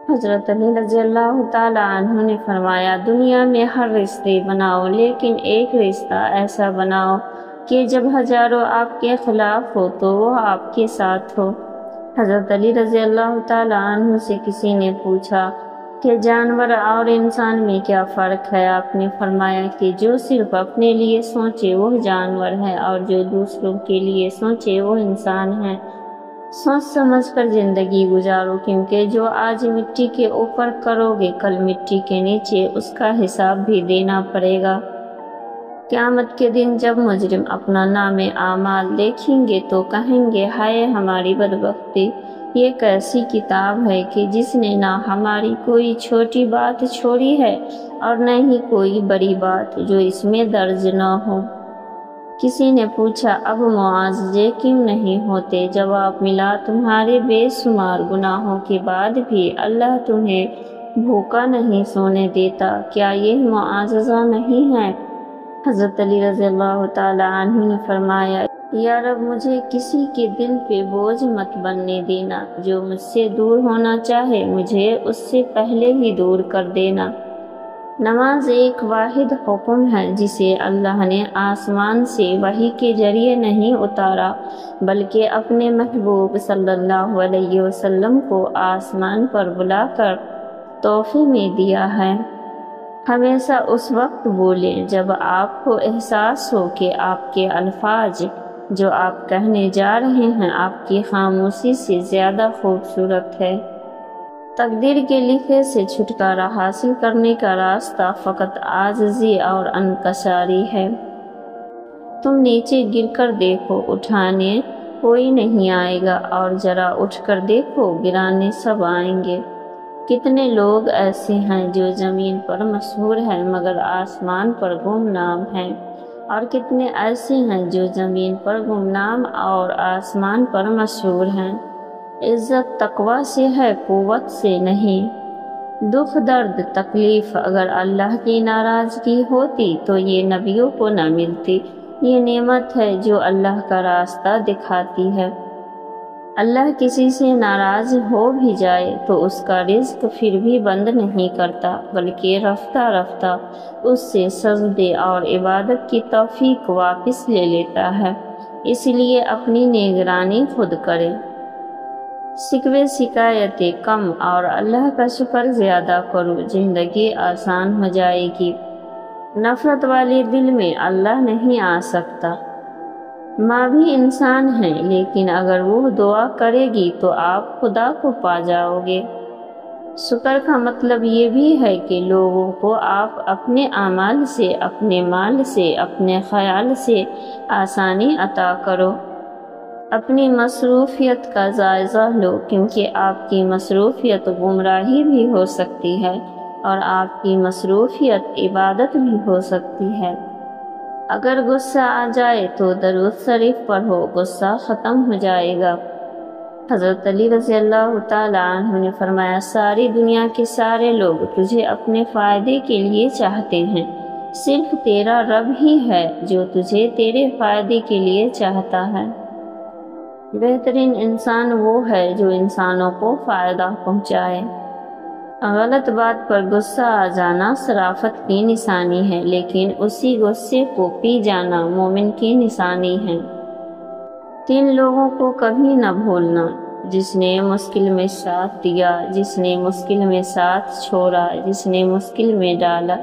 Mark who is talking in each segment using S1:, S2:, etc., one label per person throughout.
S1: حضرت علی رضی اللہ تعالیٰ عنہ نے فرمایا، دنیا میں ہر رشتے بناؤ لیکن ایک رشتہ ایسا بناؤ کہ جب ہزاروں آپ کے خلاف ہو تو وہ آپ کے ساتھ ہو۔ حضرت علی رضی اللہ تعالیٰ عنہ سے کسی نے پوچھا کہ جانور اور انسان میں کیا فرق ہے؟ آپ نے فرمایا کہ جو صرف اپنے لیے سوچے وہ جانور ہے اور جو دوسروں کے لیے سوچے وہ انسان ہے۔ سوچ سمجھ کر زندگی گزارو، کیونکہ جو آج مٹی کے اوپر کرو گے کل مٹی کے نیچے اس کا حساب بھی دینا پڑے گا۔ قیامت کے دن جب مجرم اپنا نام اعمال دیکھیں گے تو کہیں گے، ہائے ہماری بدبختی، یہ کیسی کتاب ہے کہ جس نے نہ ہماری کوئی چھوٹی بات چھوڑی ہے اور نہ ہی کوئی بڑی بات جو اس میں درج نہ ہو۔ کسی نے پوچھا، اب معاوضے کیوں نہیں ہوتے؟ جواب ملا، تمہارے بے شمار گناہوں کے بعد بھی اللہ تمہیں بھوکا نہیں سونے دیتا، کیا یہ معاوضہ نہیں ہے؟ حضرت علی رضی اللہ تعالیٰ عنہ نے فرمایا، یا رب مجھے کسی کے دل پہ بوجھ مت بننے دینا، جو مجھ سے دور ہونا چاہے مجھے اس سے پہلے ہی دور کر دینا۔ نماز ایک واحد حکم ہے جسے اللہ نے آسمان سے وحی کے ذریعے نہیں اتارا بلکہ اپنے محبوب صلی اللہ علیہ وسلم کو آسمان پر بلا کر تحفے میں دیا ہے۔ ہمیشہ اس وقت بولیں جب آپ کو احساس ہو کہ آپ کے الفاظ جو آپ کہنے جا رہے ہیں آپ کی خاموشی سے زیادہ خوبصورت ہے۔ تقدیر کے لکھے سے چھٹکارا حاصل کرنے کا راستہ فقط عاجزی اور انکساری ہے۔ تم نیچے گر کر دیکھو، اٹھانے کوئی نہیں آئے گا، اور ذرا اٹھ کر دیکھو، گرانے سب آئیں گے۔ کتنے لوگ ایسے ہیں جو زمین پر مشہور ہیں مگر آسمان پر گمنام ہیں، اور کتنے ایسے ہیں جو زمین پر گمنام اور آسمان پر مشہور ہیں۔ عزت تقوی سے ہے، قوت سے نہیں۔ دکھ درد تکلیف اگر اللہ کی ناراضگی ہوتی تو یہ نبیوں کو نہ ملتی۔ یہ نعمت ہے جو اللہ کا راستہ دکھاتی ہے۔ اللہ کسی سے ناراض ہو بھی جائے تو اس کا رزق پھر بھی بند نہیں کرتا بلکہ رفتہ رفتہ اس سے سجدے اور عبادت کی توفیق واپس لے لیتا ہے۔ اس لیے اپنی نگرانی خود کرے، شکوے شکایتیں کم اور اللہ کا شکر زیادہ کرو، زندگی آسان ہو جائے گی۔ نفرت والے دل میں اللہ نہیں آ سکتا۔ ماں بھی انسان ہے لیکن اگر وہ دعا کرے گی تو آپ خدا کو پا جاؤ گے۔ شکر کا مطلب یہ بھی ہے کہ لوگوں کو آپ اپنے اعمال سے، اپنے مال سے، اپنے خیال سے آسانی عطا کرو۔ اپنی مصروفیت کا جائزہ لو، کیونکہ آپ کی مصروفیت گمراہی بھی ہو سکتی ہے اور آپ کی مصروفیت عبادت بھی ہو سکتی ہے۔ اگر غصہ آ جائے تو درود شریف پڑھو، غصہ ختم ہو جائے گا۔ حضرت علی رضی اللہ تعالیٰ عنہ نے فرمایا، ساری دنیا کے سارے لوگ تجھے اپنے فائدے کے لیے چاہتے ہیں، صرف تیرا رب ہی ہے جو تجھے تیرے فائدے کے لیے چاہتا ہے۔ بہترین انسان وہ ہے جو انسانوں کو فائدہ پہنچائے۔ غلط بات پر غصہ آ جانا شرافت کی نشانی ہے، لیکن اسی غصے کو پی جانا مومن کی نشانی ہے۔ 3 لوگوں کو کبھی نہ بھولنا، جس نے مشکل میں ساتھ دیا، جس نے مشکل میں ساتھ چھوڑا، جس نے مشکل میں ڈالا۔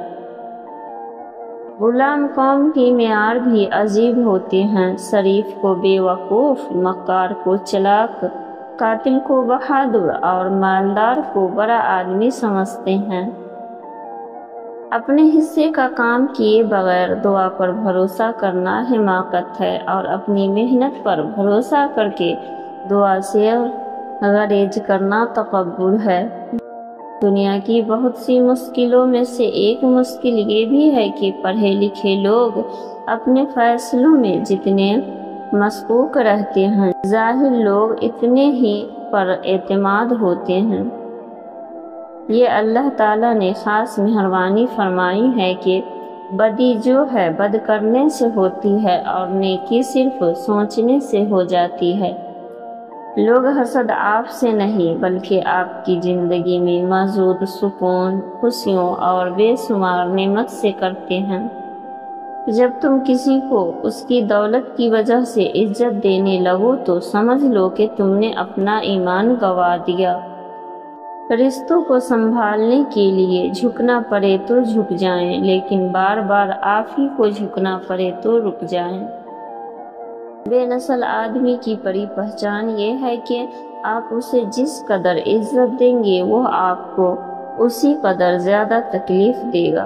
S1: غلام قوم کی معیار بھی عجیب ہوتے ہیں، شریف کو بے وقوف، مکار کو چلاک، قاتل کو بہادر اور مالدار کو بڑا آدمی سمجھتے ہیں۔ اپنے حصے کا کام کیے بغیر دعا پر بھروسہ کرنا حماقت ہے، اور اپنی محنت پر بھروسہ کر کے دعا سے غریز کرنا تکبر ہے۔ دنیا کی بہت سی مشکلوں میں سے ایک مشکل یہ بھی ہے کہ پڑھے لکھے لوگ اپنے فیصلوں میں جتنے مشکوک رہتے ہیں، جاہل لوگ اتنے ہی پر اعتماد ہوتے ہیں۔ یہ اللہ تعالیٰ نے خاص مہربانی فرمائی ہے کہ بدی جو ہے بد کرنے سے ہوتی ہے اور نیکی صرف سوچنے سے ہو جاتی ہے۔ لوگ حسد آپ سے نہیں بلکہ آپ کی زندگی میں موجود سکون، خوشیوں اور بے شمار نعمت سے کرتے ہیں۔ جب تم کسی کو اس کی دولت کی وجہ سے عزت دینے لگو تو سمجھ لو کہ تم نے اپنا ایمان گنوا دیا۔ رشتوں کو سنبھالنے کے لیے جھکنا پڑے تو جھک جائیں، لیکن بار بار آپ ہی کو جھکنا پڑے تو رک جائیں۔ بے نسل آدمی کی بڑی پہچان یہ ہے کہ آپ اسے جس قدر عزت دیں گے وہ آپ کو اسی قدر زیادہ تکلیف دے گا۔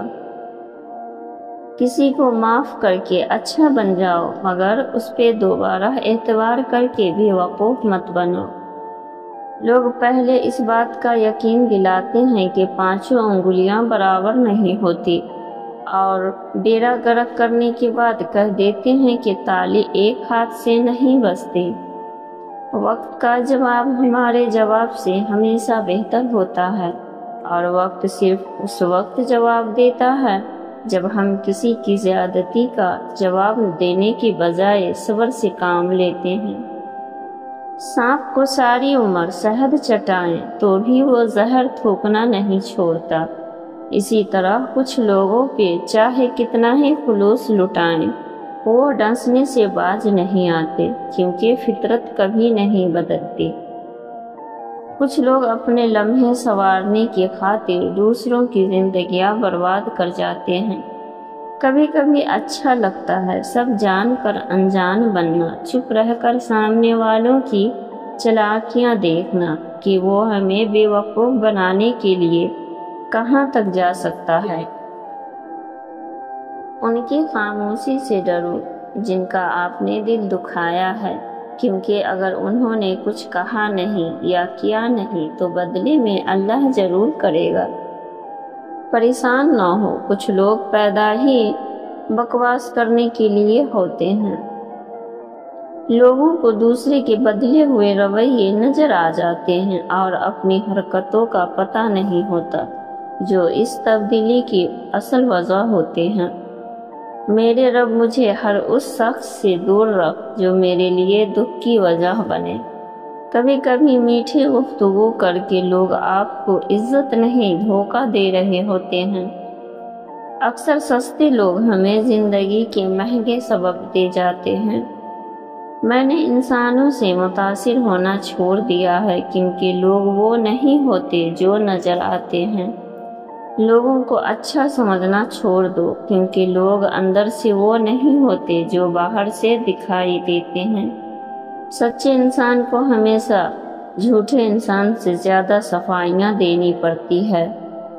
S1: کسی کو معاف کر کے اچھا بن جاؤ، مگر اس پہ دوبارہ اعتبار کر کے بے وقوف مت بنو۔ لوگ پہلے اس بات کا یقین دلاتے ہیں کہ پانچوں انگلیاں برابر نہیں ہوتی، اور بیڑا غرق کرنے کے بعد کہہ دیتے ہیں کہ تالی ایک ہاتھ سے نہیں بجتی۔ وقت کا جواب ہمارے جواب سے ہمیشہ بہتر ہوتا ہے، اور وقت صرف اس وقت جواب دیتا ہے جب ہم کسی کی زیادتی کا جواب دینے کی بجائے صبر سے کام لیتے ہیں۔ سانپ کو ساری عمر شہد چٹائیں تو بھی وہ زہر تھوکنا نہیں چھوڑتا۔ اسی طرح کچھ لوگوں پہ چاہے کتنا ہی خلوص لٹائیں، وہ ڈسنے سے باز نہیں آتے، کیونکہ فطرت کبھی نہیں بدلتی۔ کچھ لوگ اپنے لمحے سنوارنے کی خاطر دوسروں کی زندگیاں برباد کر جاتے ہیں۔ کبھی کبھی اچھا لگتا ہے سب جان کر انجان بننا، چپ رہ کر سامنے والوں کی چالاکیاں دیکھنا کہ وہ ہمیں بے وقوف بنانے کے لیے کہاں تک جا سکتا ہے۔ ان کی خاموشی سے ڈرو جن کا آپ نے دل دکھایا ہے، کیونکہ اگر انہوں نے کچھ کہا نہیں یا کیا نہیں تو بدلے میں اللہ ضرور کرے گا۔ پریشان نہ ہو، کچھ لوگ پیدا ہی بکواس کرنے کے لیے ہوتے ہیں۔ لوگوں کو دوسرے کے بدلے ہوئے رویے نظر آ جاتے ہیں اور اپنی حرکتوں کا پتہ نہیں ہوتا جو اس تبدیلی کی اصل وجہ ہوتے ہیں۔ میرے رب مجھے ہر اس شخص سے دور رکھ جو میرے لیے دکھ کی وجہ بنے۔ کبھی کبھی میٹھی گفتگو کر کے لوگ آپ کو عزت نہیں دھوکہ دے رہے ہوتے ہیں۔ اکثر سستے لوگ ہمیں زندگی کے مہنگے سبق دے جاتے ہیں۔ میں نے انسانوں سے متاثر ہونا چھوڑ دیا ہے، کیونکہ لوگ وہ نہیں ہوتے جو نظر آتے ہیں۔ لوگوں کو اچھا سمجھنا چھوڑ دو، کیونکہ لوگ اندر سے وہ نہیں ہوتے جو باہر سے دکھائی دیتے ہیں۔ سچے انسان کو ہمیشہ جھوٹے انسان سے زیادہ صفائیاں دینی پڑتی ہے۔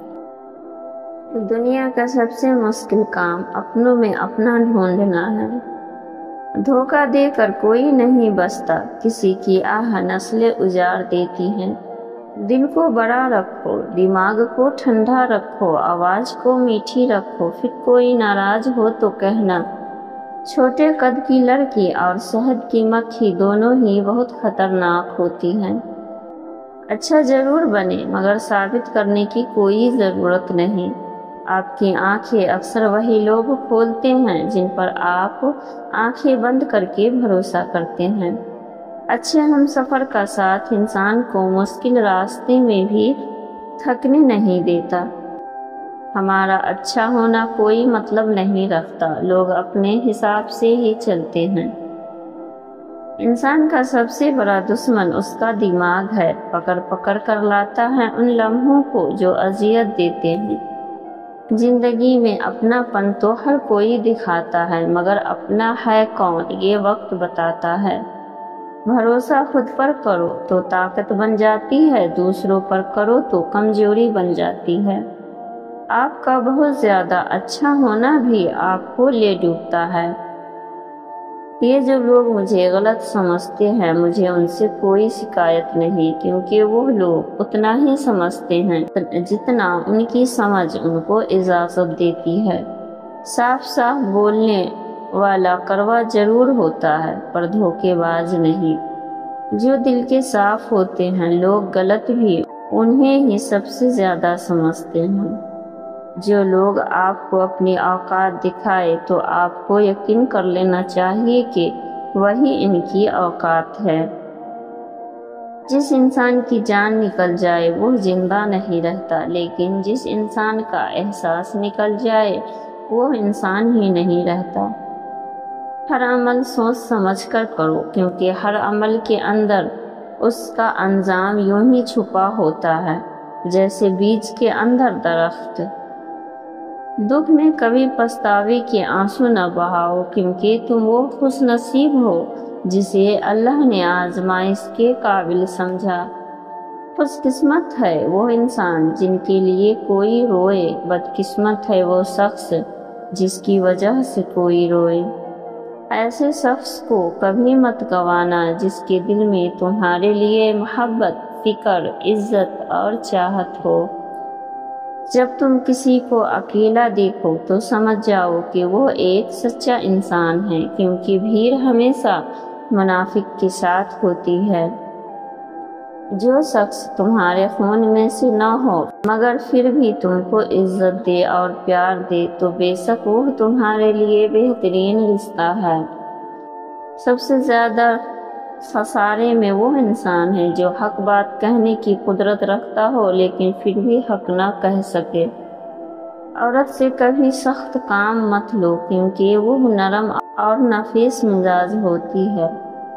S1: دنیا کا سب سے مشکل کام اپنوں میں اپنا ڈھونڈنا ہے۔ دھوکہ دے کر کوئی نہیں بچتا، کسی کی آہ نسلیں اجاڑ دیتی ہیں۔ دل کو بڑا رکھو، دماغ کو ٹھنڈا رکھو، آواز کو میٹھی رکھو، پھر کوئی ناراض ہو تو کہنا۔ چھوٹے قد کی لڑکی اور شہد کی مکھی دونوں ہی بہت خطرناک ہوتی ہیں۔ اچھا ضرور بنے، مگر ثابت کرنے کی کوئی ضرورت نہیں۔ آپ کی آنکھیں اکثر وہی لوگ کھولتے ہیں جن پر آپ آنکھیں بند کر کے بھروسہ کرتے ہیں۔ اچھے ہم سفر کا ساتھ انسان کو مشکل راستے میں بھی تھکنے نہیں دیتا۔ ہمارا اچھا ہونا کوئی مطلب نہیں رکھتا، لوگ اپنے حساب سے ہی چلتے ہیں۔ انسان کا سب سے بڑا دشمن اس کا دماغ ہے، پکڑ پکڑ کر لاتا ہے ان لمحوں کو جو اذیت دیتے ہیں۔ زندگی میں اپنا پن تو ہر کوئی دکھاتا ہے، مگر اپنا ہے کون یہ وقت بتاتا ہے۔ بھروسہ خود پر کرو تو طاقت بن جاتی ہے، دوسروں پر کرو تو کمزوری بن جاتی ہے۔ آپ کا بہت زیادہ اچھا ہونا بھی آپ کو لے ڈوبتا ہے۔ یہ جو لوگ مجھے غلط سمجھتے ہیں، مجھے ان سے کوئی شکایت نہیں، کیونکہ وہ لوگ اتنا ہی سمجھتے ہیں جتنا ان کی سمجھ ان کو اجازت دیتی ہے۔ صاف صاف بولنے والا کڑوا ضرور ہوتا ہے، پر دھوکے باز نہیں۔ جو دل کے صاف ہوتے ہیں، لوگ غلط بھی انہیں ہی سب سے زیادہ سمجھتے ہیں۔ جو لوگ آپ کو اپنی اوقات دکھائے تو آپ کو یقین کر لینا چاہیے کہ وہی ان کی اوقات ہے۔ جس انسان کی جان نکل جائے وہ زندہ نہیں رہتا، لیکن جس انسان کا احساس نکل جائے وہ انسان ہی نہیں رہتا۔ ہر عمل سوچ سمجھ کر کرو، کیونکہ ہر عمل کے اندر اس کا انجام یوں ہی چھپا ہوتا ہے جیسے بیج کے اندر درخت۔ دکھ میں کبھی پچھتاوے کے آنسو نہ بہاؤ، کیونکہ تم وہ خوش نصیب ہو جسے اللہ نے آزمائش کے قابل سمجھا۔ خوش قسمت ہے وہ انسان جن کے لیے کوئی روئے، بدقسمت ہے وہ شخص جس کی وجہ سے کوئی روئے۔ ایسے شخص کو کبھی مت گوانا جس کے دل میں تمہارے لیے محبت، فکر، عزت اور چاہت ہو۔ جب تم کسی کو اکیلا دیکھو تو سمجھ جاؤ کہ وہ ایک سچا انسان ہے، کیونکہ بھیڑ ہمیشہ منافق کے ساتھ ہوتی ہے۔ جو شخص تمہارے خون میں سے نہ ہو مگر پھر بھی تم کو عزت دے اور پیار دے تو بے شک وہ تمہارے لیے بہترین رشتہ ہے۔ سب سے زیادہ خسارے میں وہ انسان ہے جو حق بات کہنے کی قدرت رکھتا ہو لیکن پھر بھی حق نہ کہہ سکے۔ عورت سے کبھی سخت کام مت لو، کیونکہ وہ نرم اور نفیس مزاج ہوتی ہے۔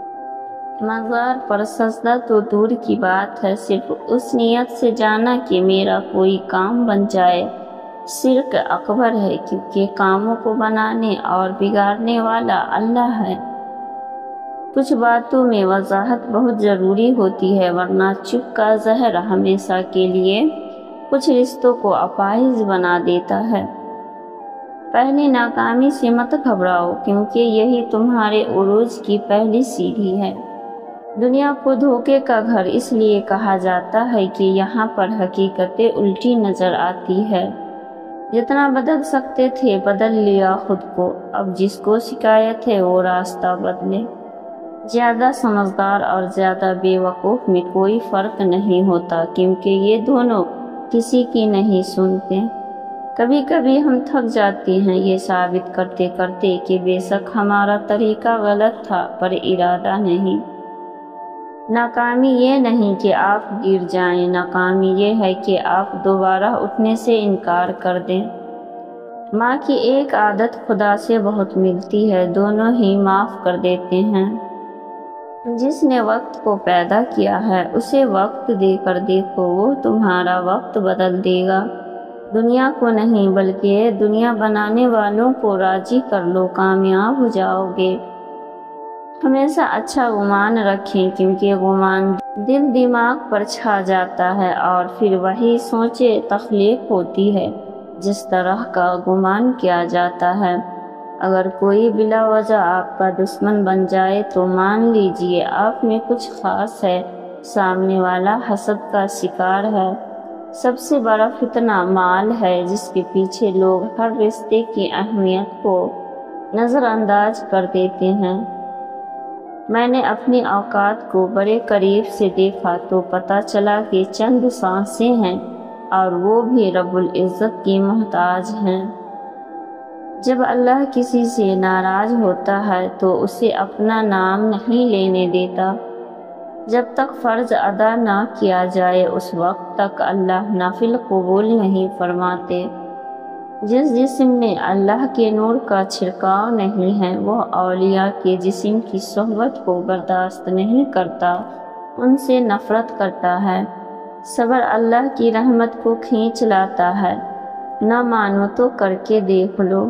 S1: مزار پر سجدہ تو دور کی بات ہے، صرف اس نیت سے جانا کہ میرا کوئی کام بن جائے شرک اکبر ہے، کیونکہ کاموں کو بنانے اور بگاڑنے والا اللہ ہے۔ کچھ باتوں میں وضاحت بہت ضروری ہوتی ہے، ورنہ چپ کا زہر ہمیشہ کے لیے کچھ رشتوں کو اپاہج بنا دیتا ہے۔ پہلی ناکامی سے مت گھبراؤ، کیونکہ یہی تمہارے عروج کی پہلی سیڑھی ہے۔ دنیا کو دھوکے کا گھر اس لیے کہا جاتا ہے کہ یہاں پر حقیقتیں الٹی نظر آتی ہے۔ جتنا بدل سکتے تھے بدل لیا خود کو، اب جس کو شکایت ہے وہ راستہ بدلے۔ زیادہ سمجھدار اور زیادہ بے وقوف میں کوئی فرق نہیں ہوتا، کیونکہ یہ دونوں کسی کی نہیں سنتے۔ کبھی کبھی ہم تھک جاتے ہیں یہ ثابت کرتے کرتے کہ بے شک ہمارا طریقہ غلط تھا، پر ارادہ نہیں۔ ناکامی یہ نہیں کہ آپ گر جائیں، ناکامی یہ ہے کہ آپ دوبارہ اٹھنے سے انکار کر دیں۔ ماں کی ایک عادت خدا سے بہت ملتی ہے، دونوں ہی معاف کر دیتے ہیں۔ جس نے وقت کو پیدا کیا ہے اسے وقت دے کر دیکھو، وہ تمہارا وقت بدل دے گا۔ دنیا کو نہیں بلکہ دنیا بنانے والوں کو راضی کر لو، کامیاب ہو جاؤ گے۔ ہمیشہ اچھا گمان رکھیں، کیونکہ گمان دل دماغ پر چھا جاتا ہے اور پھر وہی سوچیں تخلیق ہوتی ہے جس طرح کا گمان کیا جاتا ہے۔ اگر کوئی بلا وجہ آپ کا دشمن بن جائے تو مان لیجئے آپ میں کچھ خاص ہے، سامنے والا حسد کا شکار ہے۔ سب سے بڑا فتنہ مال ہے، جس کے پیچھے لوگ ہر رشتے کی اہمیت کو نظر انداز کر دیتے ہیں۔ میں نے اپنی اوقات کو بڑے قریب سے دیکھا تو پتہ چلا کہ چند سانسیں ہیں اور وہ بھی رب العزت کی محتاج ہیں۔ جب اللہ کسی سے ناراض ہوتا ہے تو اسے اپنا نام نہیں لینے دیتا۔ جب تک فرض ادا نہ کیا جائے اس وقت تک اللہ نفل قبول نہیں فرماتے۔ جس جسم میں اللہ کے نور کا چھڑکاؤ نہیں ہے وہ اولیاء کے جسم کی صحبت کو برداشت نہیں کرتا، ان سے نفرت کرتا ہے۔ صبر اللہ کی رحمت کو کھینچ لاتا ہے، نہ مانو تو کر کے دیکھ لو۔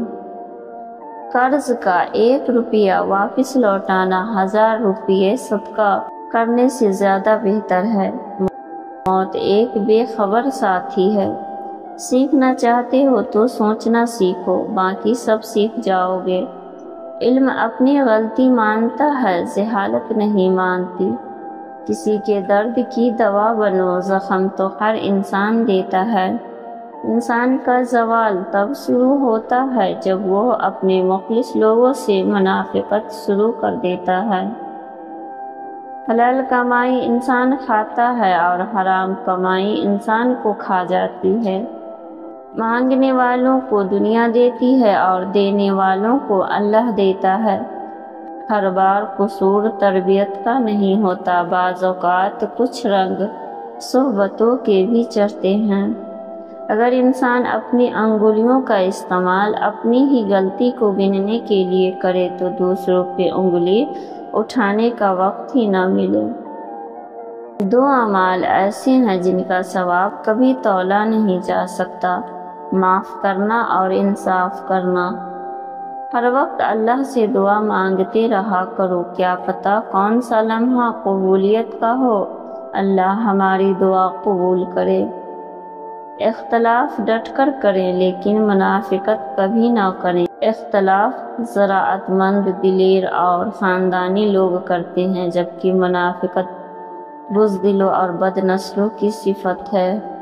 S1: قرض کا 1 روپیہ واپس لوٹانا 1000 روپیے صدقہ کرنے سے زیادہ بہتر ہے۔ موت ایک بے خبر ساتھی ہے۔ سیکھنا چاہتے ہو تو سوچنا سیکھو، باقی سب سیکھ جاؤ گے۔ علم اپنی غلطی مانتا ہے، جہالت نہیں مانتی۔ کسی کے درد کی دوا بنو، زخم تو ہر انسان دیتا ہے۔ انسان کا زوال تب شروع ہوتا ہے جب وہ اپنے مخلص لوگوں سے منافقت شروع کر دیتا ہے۔ حلال کمائی انسان کھاتا ہے اور حرام کمائی انسان کو کھا جاتی ہے۔ مانگنے والوں کو دنیا دیتی ہے اور دینے والوں کو اللہ دیتا ہے۔ ہر بار قصور تربیت کا نہیں ہوتا، بعض اوقات کچھ رنگ صحبتوں کے بھی چڑھتے ہیں۔ اگر انسان اپنی انگلیوں کا استعمال اپنی ہی غلطی کو گننے کے لیے کرے تو دوسروں پہ انگلی اٹھانے کا وقت ہی نہ ملے۔ دو اعمال ایسے ہیں جن کا ثواب کبھی تولا نہیں جا سکتا، معاف کرنا اور انصاف کرنا۔ ہر وقت اللہ سے دعا مانگتے رہا کرو، کیا پتہ کون سا لمحہ قبولیت کا ہو، اللہ ہماری دعا قبول کرے۔ اختلاف ڈٹ کر کریں لیکن منافقت کبھی نہ کریں۔ اختلاف زراعت مند، دلیر اور خاندانی لوگ کرتے ہیں، جبکہ منافقت بزدلوں اور بد نسلوں کی صفت ہے۔